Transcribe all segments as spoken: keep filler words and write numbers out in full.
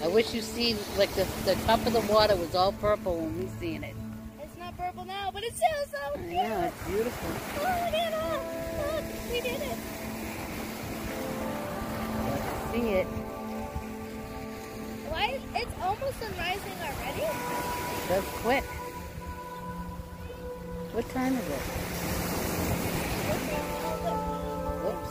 I wish you see, like, the, the top of the water was all purple when we seen it. It's not purple now, but it's still so I cute. know, it's beautiful. Oh, look at it. Look, we did it. Let's see it. Why? It's almost sunrising already? It does quick. What time is it? Whoops.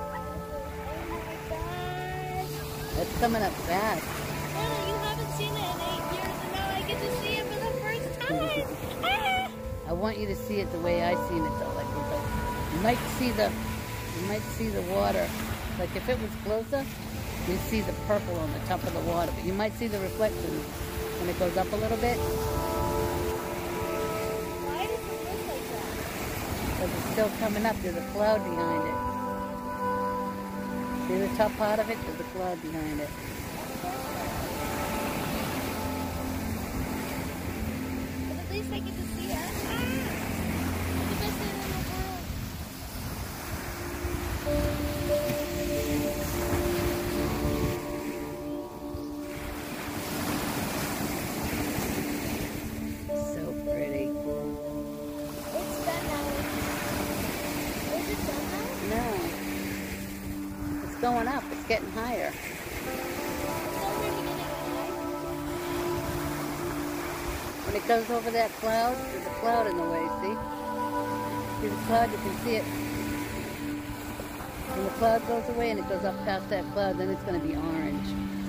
It's coming up fast. Anna, you haven't seen it in eight years, and now I get to see it for the first time. Ah! I want you to see it the way I seen it though. Like, with the, you might see the, you might see the water. Like if it was closer, you see the purple on the top of the water, but you might see the reflection when it goes up a little bit. Why does it look like that? Because it's still coming up. There's a cloud behind it. See the top part of it? There's a cloud behind it. But at least I get to see it. Ah! The best thing in the world. So pretty. It's done now. Is it done now? No. It's going up. It's getting higher. It's already getting high. When it goes over that cloud, there's a cloud in the way, see? See the cloud? You can see it. When the cloud goes away and it goes up past that cloud, then it's going to be orange.